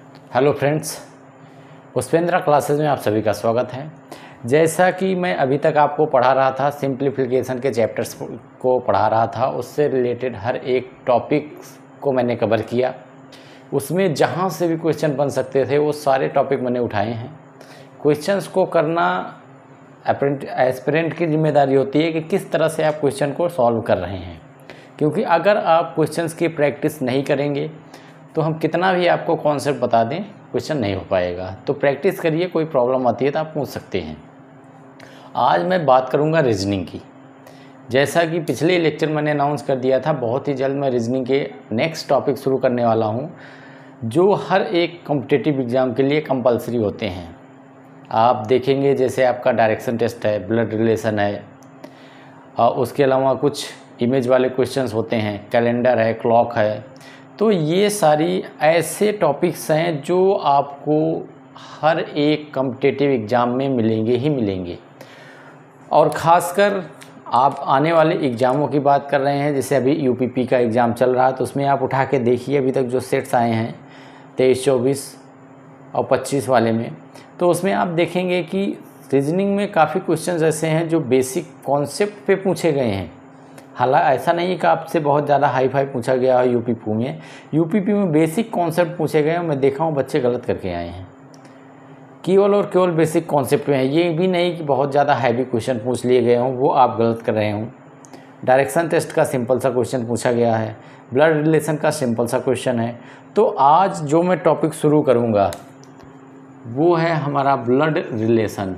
Hello friends, पुष्पेंद्रा classes में आप सभी का स्वागत है। जैसा कि मैं अभी तक आपको पढ़ा रहा था, सिंप्लीफिकेशन के चैप्टर्स को पढ़ा रहा था, उससे रिलेटेड हर एक टॉपिक को मैंने कवर किया। उसमें जहाँ से भी क्वेश्चन बन सकते थे वो सारे टॉपिक मैंने उठाए हैं। क्वेश्चंस को करना एस्पिरेंट की जिम्मेदारी होती है कि किस तरह से आप क्वेश्चन को सॉल्व कर रहे हैं, क्योंकि अगर आप क्वेश्चंस की प्रैक्टिस नहीं करेंगे तो हम कितना भी आपको कॉन्सेप्ट बता दें, क्वेश्चन नहीं हो पाएगा। तो प्रैक्टिस करिए, कोई प्रॉब्लम आती है तो आप पूछ सकते हैं। आज मैं बात करूंगा रीजनिंग की। जैसा कि पिछले लेक्चर मैंने अनाउंस कर दिया था, बहुत ही जल्द मैं रीजनिंग के नेक्स्ट टॉपिक शुरू करने वाला हूं, जो हर एक कॉम्पिटिटिव एग्ज़ाम के लिए कंपलसरी होते हैं। आप देखेंगे जैसे आपका डायरेक्शन टेस्ट है, ब्लड रिलेशन है, और उसके अलावा कुछ इमेज वाले क्वेश्चंस होते हैं, कैलेंडर है, क्लॉक है। तो ये सारी ऐसे टॉपिक्स हैं जो आपको हर एक कॉम्पिटिटिव एग्ज़ाम में मिलेंगे ही मिलेंगे। और ख़ासकर आप आने वाले एग्ज़ामों की बात कर रहे हैं, जैसे अभी यूपीपी का एग्ज़ाम चल रहा है, तो उसमें आप उठा के देखिए अभी तक जो सेट्स आए हैं 23, 24 और 25 वाले में, तो उसमें आप देखेंगे कि रीजनिंग में काफ़ी क्वेश्चंस ऐसे हैं जो बेसिक कॉन्सेप्ट पे पूछे गए हैं। हालांकि ऐसा नहीं कि आपसे बहुत ज़्यादा हाई फाई पूछा गया है यूपीपी में बेसिक कॉन्सेप्ट पूछे गए हैं। मैं देखा हूँ बच्चे गलत करके आए हैं, केवल और केवल बेसिक कॉन्सेप्ट में है। ये भी नहीं कि बहुत ज़्यादा हैवी क्वेश्चन पूछ लिए गए हों, वो आप गलत कर रहे हों। डायरेक्शन टेस्ट का सिंपल सा क्वेश्चन पूछा गया है, ब्लड रिलेशन का सिंपल सा क्वेश्चन है। तो आज जो मैं टॉपिक शुरू करूँगा वो है हमारा ब्लड रिलेशन,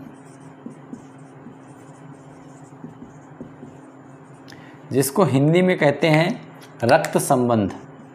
जिसको हिंदी में कहते हैं रक्त संबंध।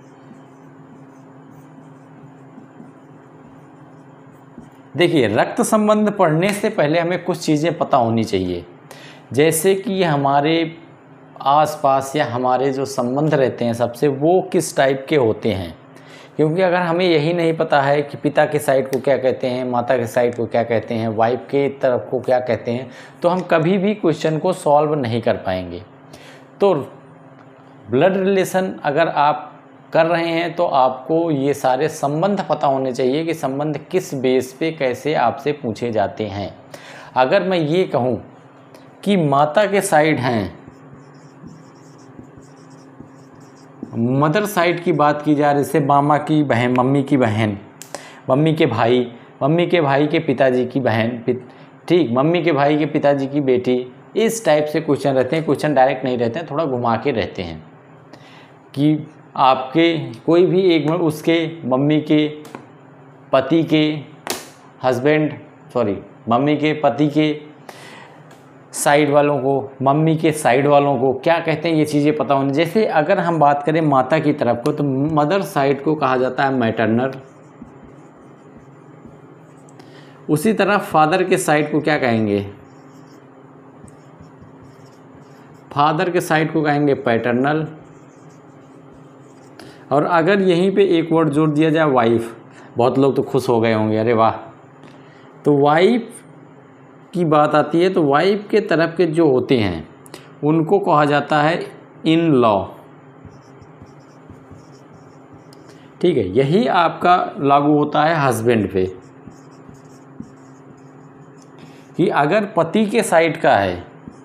देखिए, रक्त संबंध पढ़ने से पहले हमें कुछ चीज़ें पता होनी चाहिए, जैसे कि हमारे आसपास या हमारे जो संबंध रहते हैं सबसे, वो किस टाइप के होते हैं। क्योंकि अगर हमें यही नहीं पता है कि पिता के साइड को क्या कहते हैं, माता के साइड को क्या कहते हैं, वाइफ के तरफ को क्या कहते हैं, तो हम कभी भी क्वेश्चन को सॉल्व नहीं कर पाएंगे। तो ब्लड रिलेशन अगर आप कर रहे हैं तो आपको ये सारे संबंध पता होने चाहिए कि संबंध किस बेस पे कैसे आपसे पूछे जाते हैं। अगर मैं ये कहूँ कि माता के साइड हैं, मदर साइड की बात की जा रही, जैसे मामा की बहन, मम्मी की बहन, मम्मी के भाई, मम्मी के भाई के पिताजी की बहन, ठीक, मम्मी के भाई के पिताजी की बेटी, इस टाइप से क्वेश्चन रहते हैं। क्वेश्चन डायरेक्ट नहीं रहते हैं, थोड़ा घुमा के रहते हैं कि आपके कोई भी एक उसके मम्मी के पति के हस्बैंड, मम्मी के पति के साइड वालों को, मम्मी के साइड वालों को क्या कहते हैं, ये चीज़ें पता होनी। जैसे अगर हम बात करें माता की तरफ को, तो मदर साइड को कहा जाता है मैटरनल। उसी तरह फादर के साइड को क्या कहेंगे, फादर के साइड को कहेंगे पैटर्नल। और अगर यहीं पे एक वर्ड जोड़ दिया जाए वाइफ, बहुत लोग तो खुश हो गए होंगे, अरे वाह। तो वाइफ की बात आती है तो वाइफ के तरफ के जो होते हैं उनको कहा जाता है इन लॉ। ठीक है, यही आपका लागू होता है हस्बैंड पे, कि अगर पति के साइड का है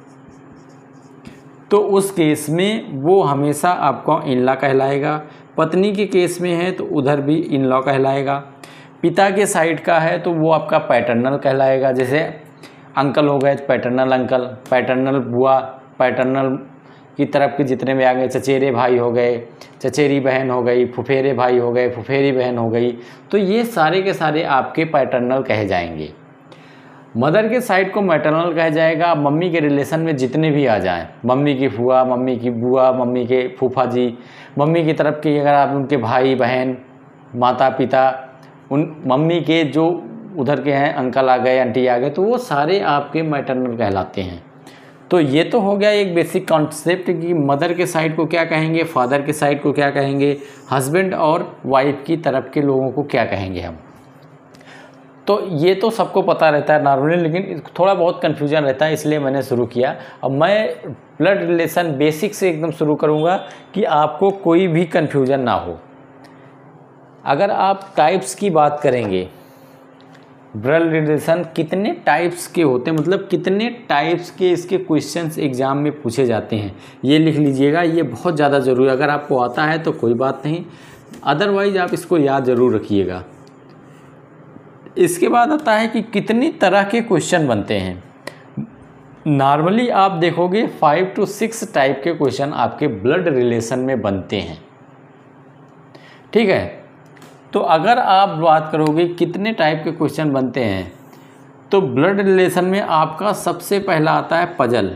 तो उस केस में वो हमेशा आपको इन लॉ कहलाएगा। पत्नी के केस में है तो उधर भी इन लॉ कहलाएगा। पिता के साइड का है तो वो आपका पैटर्नल कहलाएगा। जैसे अंकल हो गए पैटर्नल अंकल, पैटर्नल बुआ, पैटर्नल की तरफ के जितने भी आ गए, चचेरे भाई हो गए, चचेरी बहन हो गई, फुफेरे भाई हो गए, फुफेरी बहन हो गई, तो ये सारे के सारे आपके पैटर्नल कहे जाएंगे। मदर के साइड को मैटरनल कहा जाएगा। मम्मी के रिलेशन में जितने भी आ जाएं, मम्मी की फुआ, मम्मी की बुआ, मम्मी के फूफा जी, मम्मी की तरफ के अगर आप उनके भाई बहन, माता पिता, उन मम्मी के जो उधर के हैं, अंकल आ गए, आंटी आ गए, तो वो सारे आपके मैटरनल कहलाते हैं। तो ये तो हो गया एक बेसिक कॉन्सेप्ट कि मदर के साइड को क्या कहेंगे, फादर के साइड को क्या कहेंगे, हस्बैंड और वाइफ की तरफ के लोगों को क्या कहेंगे हम। तो ये तो सबको पता रहता है नॉर्मली, लेकिन थोड़ा बहुत कन्फ्यूजन रहता है, इसलिए मैंने शुरू किया। अब मैं ब्लड रिलेशन बेसिक से एकदम शुरू करूँगा कि आपको कोई भी कन्फ्यूजन ना हो। अगर आप टाइप्स की बात करेंगे, ब्लड रिलेशन कितने टाइप्स के होते हैं, मतलब कितने टाइप्स के इसके क्वेश्चंस एग्ज़ाम में पूछे जाते हैं, ये लिख लीजिएगा। ये बहुत ज़्यादा ज़रूरी है। अगर आपको आता है तो कोई बात नहीं, अदरवाइज आप इसको याद ज़रूर रखिएगा। इसके बाद आता है कि कितनी तरह के क्वेश्चन बनते हैं। नॉर्मली आप देखोगे 5 to 6 टाइप के क्वेश्चन आपके ब्लड रिलेशन में बनते हैं, ठीक है। तो अगर आप बात करोगे कितने टाइप के क्वेश्चन बनते हैं, तो ब्लड रिलेशन में आपका सबसे पहला आता है पजल।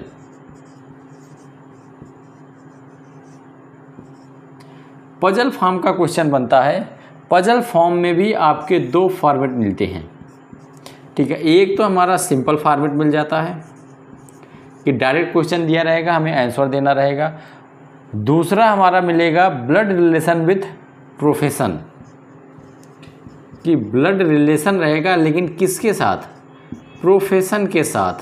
पजल फॉर्म का क्वेश्चन बनता है। पजल फॉर्म में भी आपके 2 फॉर्मेट मिलते हैं, ठीक है। एक तो हमारा सिंपल फॉर्मेट मिल जाता है कि डायरेक्ट क्वेश्चन दिया रहेगा, हमें आंसर देना रहेगा। दूसरा हमारा मिलेगा ब्लड रिलेशन विथ प्रोफेशन, कि ब्लड रिलेशन रहेगा लेकिन किसके साथ, प्रोफेशन के साथ।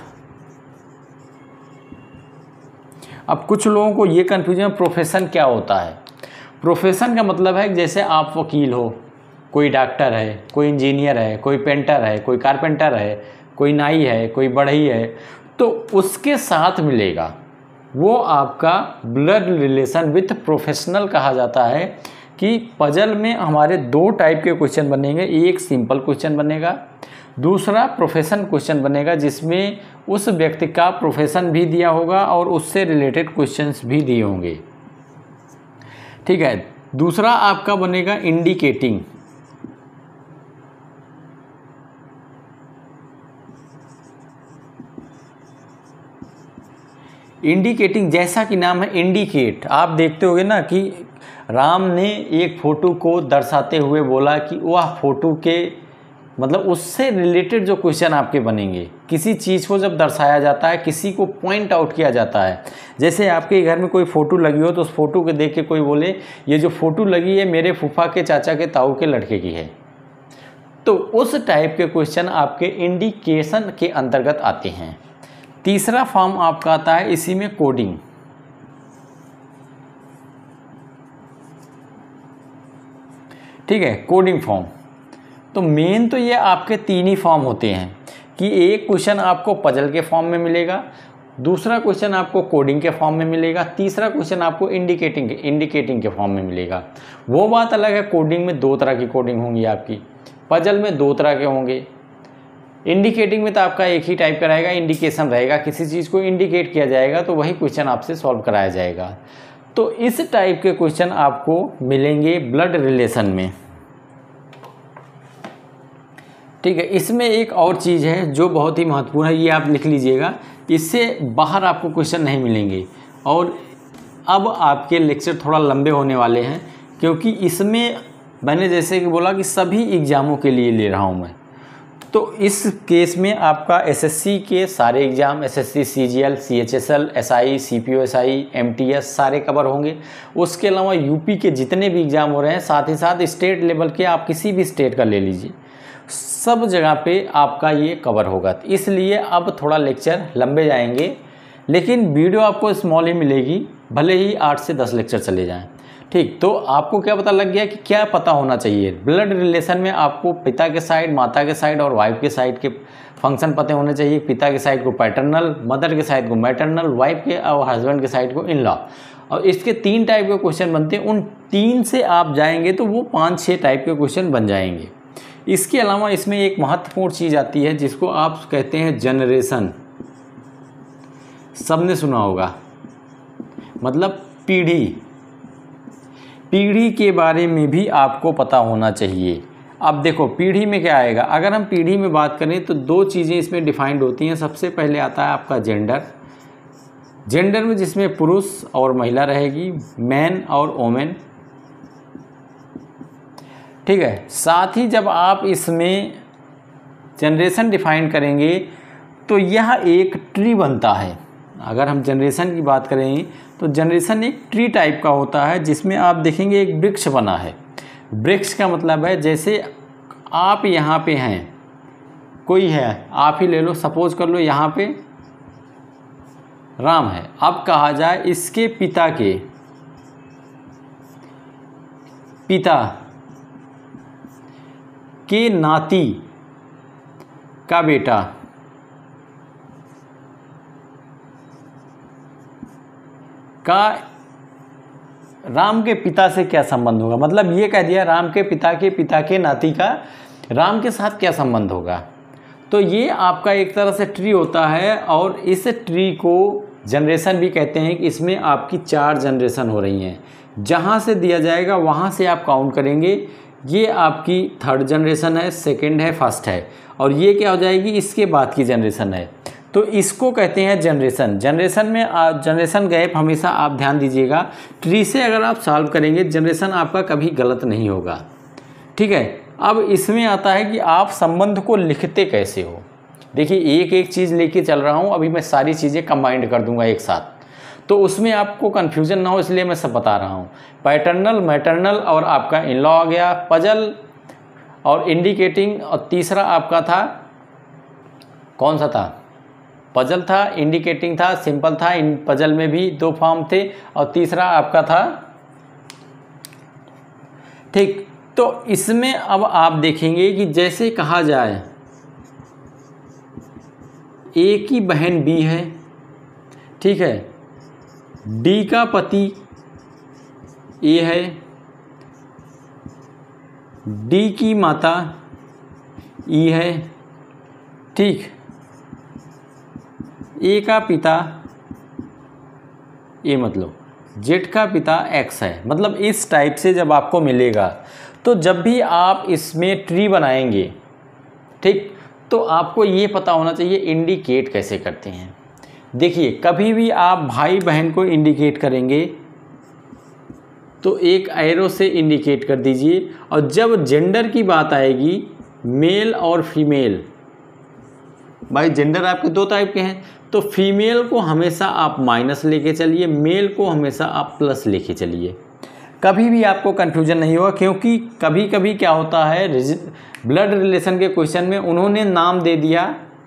अब कुछ लोगों को ये कन्फ्यूजन, प्रोफेशन क्या होता है। प्रोफेशन का मतलब है जैसे आप वकील हो, कोई डॉक्टर है, कोई इंजीनियर है, कोई पेंटर है, कोई कारपेंटर है, कोई नाई है, कोई बढ़ई है, तो उसके साथ मिलेगा, वो आपका ब्लड रिलेशन विथ प्रोफेशनल कहा जाता है। कि पजल में हमारे 2 टाइप के क्वेश्चन बनेंगे, एक सिंपल क्वेश्चन बनेगा, दूसरा प्रोफेशन क्वेश्चन बनेगा, जिसमें उस व्यक्ति का प्रोफेशन भी दिया होगा और उससे रिलेटेड क्वेश्चंस भी दिए होंगे, ठीक है। दूसरा आपका बनेगा इंडिकेटिंग। इंडिकेटिंग जैसा कि नाम है इंडिकेट, आप देखते होंगे ना कि राम ने एक फ़ोटो को दर्शाते हुए बोला कि वह फ़ोटो के मतलब उससे रिलेटेड जो क्वेश्चन आपके बनेंगे, किसी चीज़ को जब दर्शाया जाता है, किसी को पॉइंट आउट किया जाता है। जैसे आपके घर में कोई फ़ोटो लगी हो तो उस फोटो को देख के कोई बोले ये जो फ़ोटो लगी है मेरे फूफा के चाचा के ताऊ के लड़के की है, तो उस टाइप के क्वेश्चन आपके इंडिकेशन के अंतर्गत आते हैं। तीसरा फॉर्म आपका आता है इसी में कोडिंग। ठीक है, कोडिंग फॉर्म। तो मेन तो ये आपके 3 ही फॉर्म होते हैं कि एक क्वेश्चन आपको पजल के फॉर्म में मिलेगा, दूसरा क्वेश्चन आपको कोडिंग के फॉर्म में मिलेगा, तीसरा क्वेश्चन आपको इंडिकेटिंग के फॉर्म में मिलेगा। वो बात अलग है, कोडिंग में 2 तरह की कोडिंग होंगी आपकी, पजल में 2 तरह के होंगे। इंडिकेटिंग में तो आपका एक ही टाइप का रहेगा, इंडिकेशन रहेगा, किसी चीज़ को इंडिकेट किया जाएगा तो वही क्वेश्चन आपसे सॉल्व कराया जाएगा। तो इस टाइप के क्वेश्चन आपको मिलेंगे ब्लड रिलेशन में। ठीक है, इसमें एक और चीज़ है जो बहुत ही महत्वपूर्ण है, ये आप लिख लीजिएगा, इससे बाहर आपको क्वेश्चन नहीं मिलेंगे। और अब आपके लेक्चर थोड़ा लंबे होने वाले हैं क्योंकि इसमें मैंने जैसे कि बोला कि सभी एग्ज़ामों के लिए ले रहा हूँ मैं। तो इस केस में आपका एसएससी के सारे exam, SSC CGL, CHSL, SI, CPO SI, MTS सारे कवर होंगे। उसके अलावा यूपी के जितने भी एग्ज़ाम हो रहे हैं, साथ ही साथ स्टेट लेवल के, आप किसी भी स्टेट का ले लीजिए, सब जगह पे आपका ये कवर होगा। इसलिए अब थोड़ा लेक्चर लंबे जाएंगे, लेकिन वीडियो आपको स्मॉल ही मिलेगी, भले ही 8 से 10 लेक्चर चले जाएं। ठीक, तो आपको क्या पता लग गया कि क्या पता होना चाहिए ब्लड रिलेशन में। आपको पिता के साइड, माता के साइड और वाइफ के साइड के फंक्शन पते होने चाहिए। पिता के साइड को पैटर्नल, मदर के साइड को मैटरनल, वाइफ के और हस्बैंड के साइड को इन लॉ। और इसके 3 टाइप के क्वेश्चन बनते हैं, उन 3 से आप जाएंगे तो वो 5-6 टाइप के क्वेश्चन बन जाएंगे। इसके अलावा इसमें एक महत्वपूर्ण चीज़ आती है जिसको आप कहते हैं जनरेशन। सबने सुना होगा, मतलब पीढ़ी। पीढ़ी के बारे में भी आपको पता होना चाहिए। अब देखो पीढ़ी में क्या आएगा, अगर हम पीढ़ी में बात करें तो 2 चीज़ें इसमें डिफाइंड होती हैं। सबसे पहले आता है आपका जेंडर। जेंडर में जिसमें पुरुष और महिला रहेगी, मैन और वोमेन। ठीक है, साथ ही जब आप इसमें जनरेशन डिफाइन करेंगे तो यह एक ट्री बनता है। अगर हम जनरेशन की बात करें तो जनरेशन एक ट्री टाइप का होता है जिसमें आप देखेंगे एक वृक्ष बना है। वृक्ष का मतलब है जैसे आप यहाँ पे हैं, कोई है, आप ही ले लो, सपोज कर लो यहाँ पे राम है। अब कहा जाए इसके पिता के पिता आपके नाती का बेटा का राम के पिता से क्या संबंध होगा। मतलब ये कह दिया राम के पिता के नाती का राम के साथ क्या संबंध होगा। तो ये आपका एक तरह से ट्री होता है और इस ट्री को जनरेशन भी कहते हैं कि इसमें आपकी 4 जनरेशन हो रही हैं। जहाँ से दिया जाएगा वहाँ से आप काउंट करेंगे। ये आपकी 3rd जनरेशन है, 2nd है, 1st है, और ये क्या हो जाएगी इसके बाद की जनरेशन है। तो इसको कहते हैं जनरेशन। जनरेशन में जनरेशन गैप हमेशा आप ध्यान दीजिएगा, ट्री से अगर आप सॉल्व करेंगे जनरेशन आपका कभी गलत नहीं होगा। ठीक है, अब इसमें आता है कि आप संबंध को लिखते कैसे हो। देखिए एक एक चीज़ लेके चल रहा हूँ, अभी मैं सारी चीज़ें कंबाइंड कर दूंगा एक साथ, तो उसमें आपको कन्फ्यूज़न ना हो इसलिए मैं सब बता रहा हूँ। पैटर्नल, मैटरनल और आपका इन लॉ आ गया, पजल और इंडिकेटिंग, और तीसरा आपका था कौन सा था, पजल था, इंडिकेटिंग था, सिंपल था। इन पजल में भी 2 फॉर्म थे और तीसरा आपका था। ठीक, तो इसमें अब आप देखेंगे कि जैसे कहा जाए ए की बहन बी है, ठीक है, डी का पति ए है, डी की माता ई है, ठीक, ए का पिता ए मतलब जेड का पिता एक्स है। मतलब इस टाइप से जब आपको मिलेगा तो जब भी आप इसमें ट्री बनाएंगे, ठीक, तो आपको ये पता होना चाहिए इंडिकेट कैसे करते हैं। देखिए कभी भी आप भाई बहन को इंडिकेट करेंगे तो एक एरो से इंडिकेट कर दीजिए, और जब जेंडर की बात आएगी मेल और फीमेल, भाई जेंडर आपके 2 टाइप के हैं, तो फीमेल को हमेशा आप माइनस लेके चलिए, मेल को हमेशा आप प्लस लेके चलिए। कभी भी आपको कन्फ्यूजन नहीं होगा, क्योंकि कभी कभी क्या होता है ब्लड रिलेशन के क्वेश्चन में उन्होंने नाम दे दिया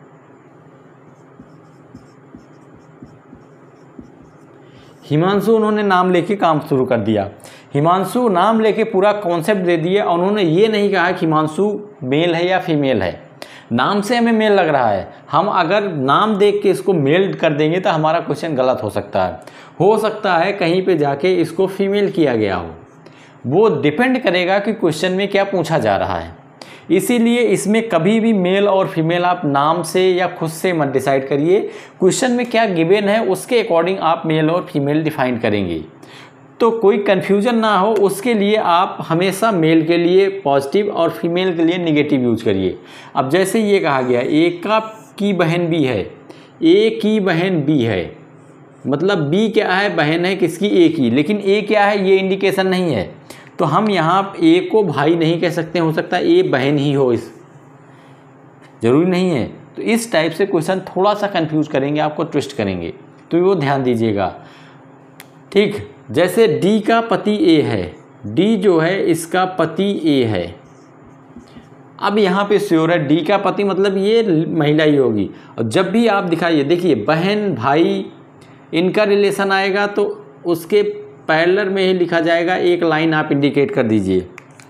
हिमांशु, उन्होंने नाम लेके काम शुरू कर दिया। हिमांशु नाम लेके पूरा कॉन्सेप्ट दे दिया, और उन्होंने ये नहीं कहा कि हिमांशु मेल है या फीमेल है। नाम से हमें मेल लग रहा है, हम अगर नाम देख के इसको मेल कर देंगे तो हमारा क्वेश्चन गलत हो सकता है कहीं पे जाके इसको फीमेल किया गया हो। वो डिपेंड करेगा कि क्वेश्चन में क्या पूछा जा रहा है। इसीलिए इसमें कभी भी मेल और फीमेल आप नाम से या खुद से मत डिसाइड करिए, क्वेश्चन में क्या गिवन है उसके अकॉर्डिंग आप मेल और फीमेल डिफाइन करेंगे, तो कोई कन्फ्यूजन ना हो उसके लिए आप हमेशा मेल के लिए पॉजिटिव और फीमेल के लिए नेगेटिव यूज करिए। अब जैसे ये कहा गया ए की बहन बी है, ए की बहन बी है, मतलब बी क्या है, बहन है किसकी, ए की, लेकिन ए क्या है ये इंडिकेशन नहीं है, तो हम यहाँ ए को भाई नहीं कह सकते, हो सकता है ए बहन ही हो, इस जरूरी नहीं है। तो इस टाइप से क्वेश्चन थोड़ा सा कंफ्यूज करेंगे, आपको ट्विस्ट करेंगे, तो वो ध्यान दीजिएगा। ठीक, जैसे डी का पति ए है, डी जो है इसका पति ए है। अब यहाँ पे श्योर है डी का पति मतलब ये महिला ही होगी, और जब भी आप दिखाइए, देखिए बहन भाई इनका रिलेशन आएगा तो उसके पैरेलल में ही लिखा जाएगा, एक लाइन आप इंडिकेट कर दीजिए।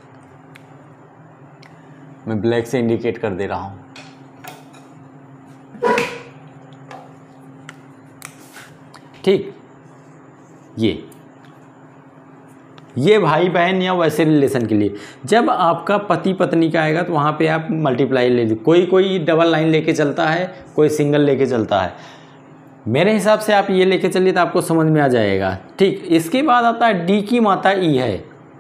मैं ब्लैक से इंडिकेट कर दे रहा हूँ। ठीक, ये भाई बहन या वैसे रिलेशन के लिए जब आपका पति पत्नी का आएगा तो वहाँ पे आप मल्टीप्लाई ले लीजिए। कोई डबल लाइन लेके चलता है, कोई सिंगल लेके चलता है। मेरे हिसाब से आप ये लेके चलिए तो आपको समझ में आ जाएगा। ठीक, इसके बाद आता है डी की माता ई है,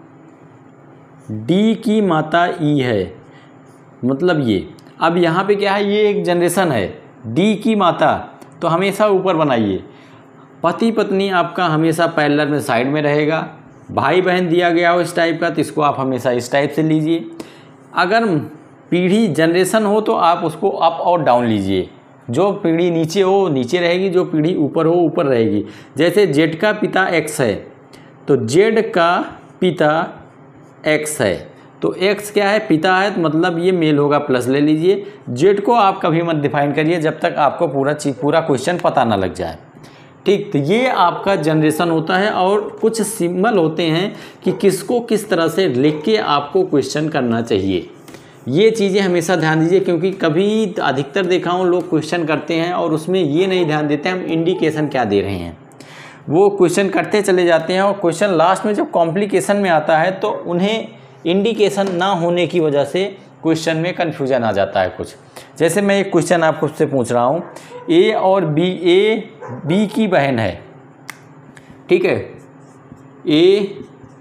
डी की माता ई है, मतलब ये। अब यहाँ पे क्या है, ये एक जनरेशन है, डी की माता, तो हमेशा ऊपर बनाइए। पति पत्नी आपका हमेशा पैरेलल में साइड में रहेगा। भाई बहन दिया गया हो इस टाइप का तो इसको आप हमेशा इस टाइप से लीजिए। अगर पीढ़ी जनरेशन हो तो आप उसको अप और डाउन लीजिए। जो पीढ़ी नीचे हो नीचे रहेगी, जो पीढ़ी ऊपर हो ऊपर रहेगी। जैसे जेड का पिता एक्स है तो जेड का पिता एक्स है, तो एक्स क्या है, पिता है, तो मतलब ये मेल होगा, प्लस ले लीजिए। जेड को आप कभी मत डिफाइन करिए जब तक आपको पूरा क्वेश्चन पता ना लग जाए। ठीक, तो ये आपका जनरेशन होता है, और कुछ सिंबल होते हैं कि किसको किस तरह से लिख के आपको क्वेश्चन करना चाहिए। ये चीज़ें हमेशा ध्यान दीजिए, क्योंकि कभी अधिकतर देखा हूँ लोग क्वेश्चन करते हैं और उसमें ये नहीं ध्यान देते हम इंडिकेशन क्या दे रहे हैं। वो क्वेश्चन करते चले जाते हैं और क्वेश्चन लास्ट में जब कॉम्प्लिकेशन में आता है तो उन्हें इंडिकेशन ना होने की वजह से क्वेश्चन में कन्फ्यूजन आ जाता है कुछ। जैसे मैं एक क्वेश्चन आपको उससे पूछ रहा हूँ, ए और बी, ए बी की बहन है, ठीक है, ए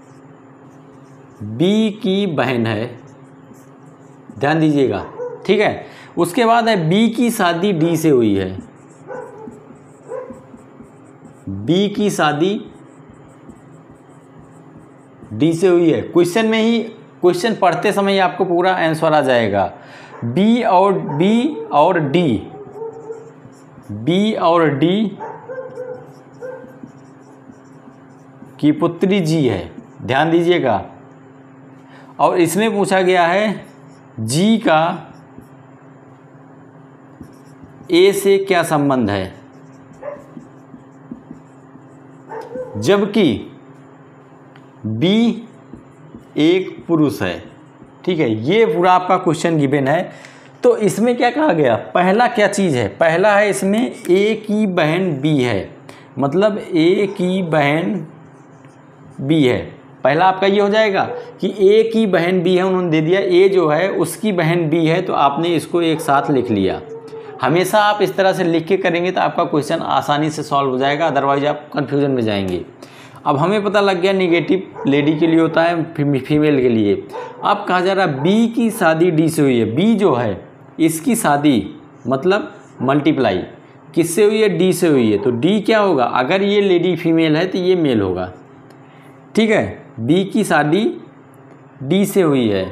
बी की बहन है, ध्यान दीजिएगा, ठीक है। उसके बाद है बी की शादी डी से हुई है, बी की शादी डी से हुई है। क्वेश्चन में ही, क्वेश्चन पढ़ते समय ही आपको पूरा आंसर आ जाएगा। बी और डी की पुत्री जी है, ध्यान दीजिएगा। और इसमें पूछा गया है जी का ए से क्या संबंध है, जबकि बी एक पुरुष है, ठीक है। ये पूरा आपका क्वेश्चन गिवन है। तो इसमें क्या कहा गया, पहला क्या चीज़ है, पहला है इसमें ए की बहन बी है, मतलब ए की बहन बी है। पहला आपका ये हो जाएगा कि ए की बहन बी है, उन्होंने दे दिया, ए जो है उसकी बहन बी है, तो आपने इसको एक साथ लिख लिया। हमेशा आप इस तरह से लिख के करेंगे तो आपका क्वेश्चन आसानी से सॉल्व हो जाएगा, अदरवाइज आप कन्फ्यूजन में जाएंगे। अब हमें पता लग गया नेगेटिव लेडी के लिए होता है, फीमेल के लिए। अब कहा जा रहा बी की शादी डी से हुई है, बी जो है इसकी शादी मतलब मल्टीप्लाई किससे हुई है, डी से हुई है, तो डी क्या होगा, अगर ये लेडी फीमेल है तो ये मेल होगा, ठीक है। बी की शादी डी से हुई है,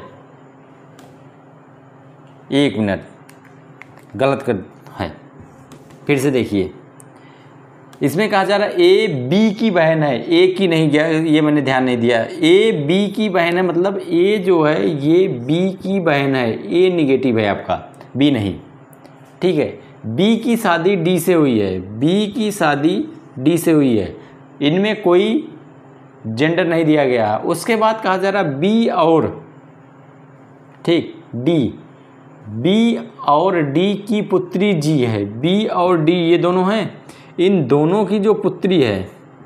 एक मिनट गलत कर है, फिर से देखिए। इसमें कहा जा रहा है ए बी की बहन है, ए की नहीं गया, ये मैंने ध्यान नहीं दिया। ए बी की बहन है मतलब ए जो है ये बी की बहन है, ए निगेटिव है आपका, बी नहीं, ठीक है। बी की शादी डी से हुई है, बी की शादी डी से हुई है, इनमें कोई जेंडर नहीं दिया गया। उसके बाद कहा जा रहा बी और, ठीक, बी और डी की पुत्री जी है, बी और डी ये दोनों हैं, इन दोनों की जो पुत्री है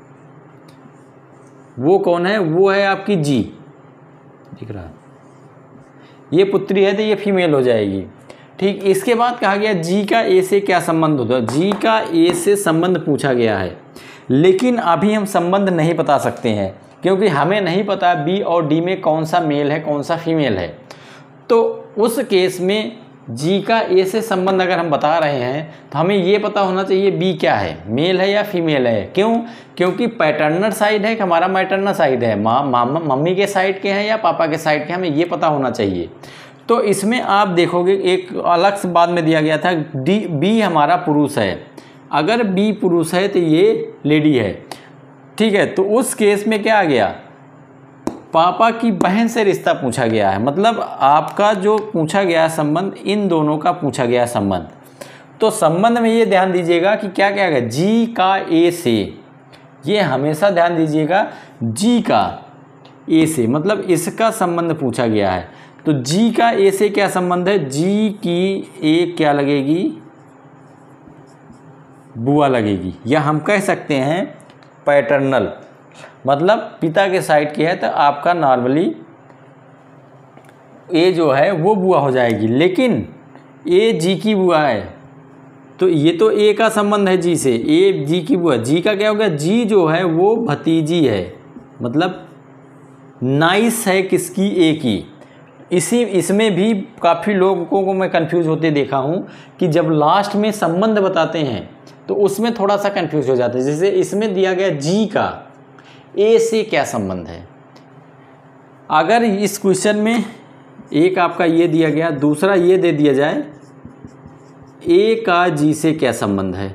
वो कौन है, वो है आपकी जी, दिख रहा है, ये पुत्री है तो ये फीमेल हो जाएगी, ठीक। इसके बाद कहा गया जी का ए से क्या संबंध होता है, जी का ए से संबंध पूछा गया है, लेकिन अभी हम संबंध नहीं बता सकते हैं क्योंकि हमें नहीं पता बी और डी में कौन सा मेल है कौन सा फीमेल है। तो उस केस में जी का ए से संबंध अगर हम बता रहे हैं तो हमें ये पता होना चाहिए बी क्या है, मेल है या फीमेल है। क्यों, क्योंकि पैटर्नल साइड है कि हमारा मैटरनल साइड है, मम्मी के साइड के हैं या पापा के साइड के, हमें ये पता होना चाहिए। तो इसमें आप देखोगे एक अलग से बाद में दिया गया था बी हमारा पुरुष है, अगर बी पुरुष है तो ये लेडी है, ठीक है। तो उस केस में क्या आ गया, पापा की बहन से रिश्ता पूछा गया है, मतलब आपका जो पूछा गया संबंध इन दोनों का पूछा गया संबंध। तो संबंध में ये ध्यान दीजिएगा कि क्या क्या है, जी का ए से, ये हमेशा ध्यान दीजिएगा, जी का ए से मतलब इसका संबंध पूछा गया है। तो जी का ए से क्या संबंध है, जी की ए क्या लगेगी, बुआ लगेगी, या हम कह सकते हैं पैटर्नल, मतलब पिता के साइड की है तो आपका नॉर्मली ए जो है वो बुआ हो जाएगी, लेकिन ए जी की बुआ है तो ये तो ए का संबंध है जी से, ए जी की बुआ, जी का क्या हो गया, जी जो है वो भतीजी है, मतलब नाइस है किसकी, ए की। इसमें भी काफ़ी लोगों को मैं कंफ्यूज होते देखा हूँ कि जब लास्ट में संबंध बताते हैं तो उसमें थोड़ा सा कंफ्यूज हो जाता है। जैसे इसमें दिया गया जी का ए से क्या संबंध है, अगर इस क्वेश्चन में एक आपका ये दिया गया, दूसरा ये दे दिया जाए ए का जी से क्या संबंध है,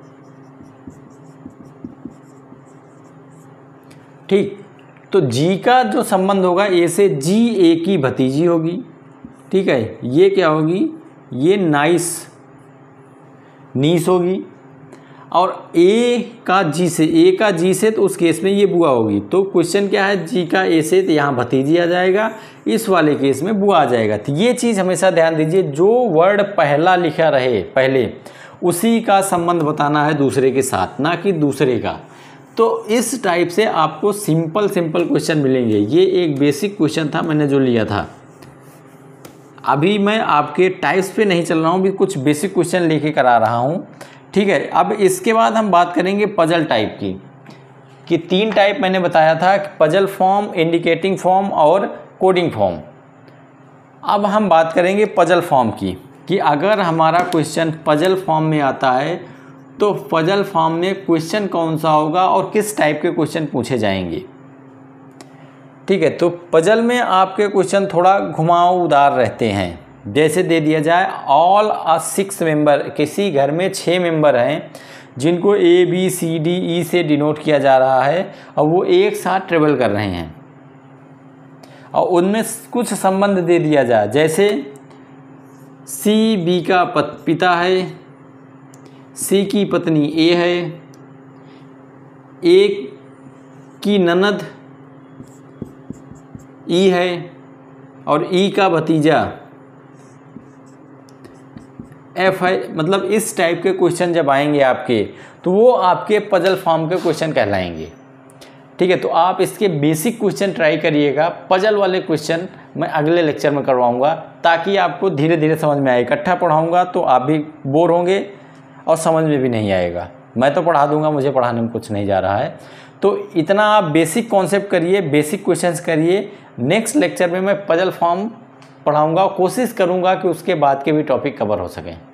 ठीक। तो जी का जो संबंध होगा ए से, जी ए की भतीजी होगी, ठीक है। ये क्या होगी, ये नीस होगी। और ए का जी से तो उस केस में ये बुआ होगी। तो क्वेश्चन क्या है, जी का ए से तो यहाँ भतीजी आ जाएगा, इस वाले केस में बुआ आ जाएगा। तो ये चीज़ हमेशा ध्यान दीजिए, जो वर्ड पहला लिखा रहे पहले उसी का संबंध बताना है दूसरे के साथ, ना कि दूसरे का। तो इस टाइप से आपको सिंपल क्वेश्चन मिलेंगे। ये एक बेसिक क्वेश्चन था मैंने जो लिया था। अभी मैं आपके टाइप्स पे नहीं चल रहा हूँ, भी कुछ बेसिक क्वेश्चन लेके करा रहा हूँ, ठीक है। अब इसके बाद हम बात करेंगे पजल टाइप की, कि 3 टाइप मैंने बताया था, पजल फॉर्म, इंडिकेटिंग फॉर्म और कोडिंग फॉर्म। अब हम बात करेंगे पजल फॉर्म की, कि अगर हमारा क्वेश्चन पजल फॉर्म में आता है तो पजल फॉर्म में क्वेश्चन कौन सा होगा और किस टाइप के क्वेश्चन पूछे जाएंगे, ठीक है। तो पजल में आपके क्वेश्चन थोड़ा घुमावदार रहते हैं। जैसे दे दिया जाए ऑल 6 मेंबर, किसी घर में 6 मेंबर हैं जिनको A B C D E से डिनोट किया जा रहा है और वो एक साथ ट्रेवल कर रहे हैं, और उनमें कुछ संबंध दे दिया जाए, जैसे C B का पिता है, C की पत्नी A है, A की ननद E है और E का भतीजा F है। मतलब इस टाइप के क्वेश्चन जब आएंगे आपके, तो वो आपके पजल फॉर्म के क्वेश्चन कहलाएंगे, ठीक है। तो आप इसके बेसिक क्वेश्चन ट्राई करिएगा। पजल वाले क्वेश्चन मैं अगले लेक्चर में करवाऊंगा, ताकि आपको धीरे धीरे समझ में आए। इकट्ठा पढ़ाऊंगा तो आप भी बोर होंगे और समझ में भी नहीं आएगा। मैं तो पढ़ा दूंगा, मुझे पढ़ाने में कुछ नहीं जा रहा है। तो इतना आप बेसिक कॉन्सेप्ट करिए, बेसिक क्वेश्चंस करिए। नेक्स्ट लेक्चर में मैं पजल फॉर्म पढ़ाऊंगा, कोशिश करूंगा कि उसके बाद के भी टॉपिक कवर हो सकें।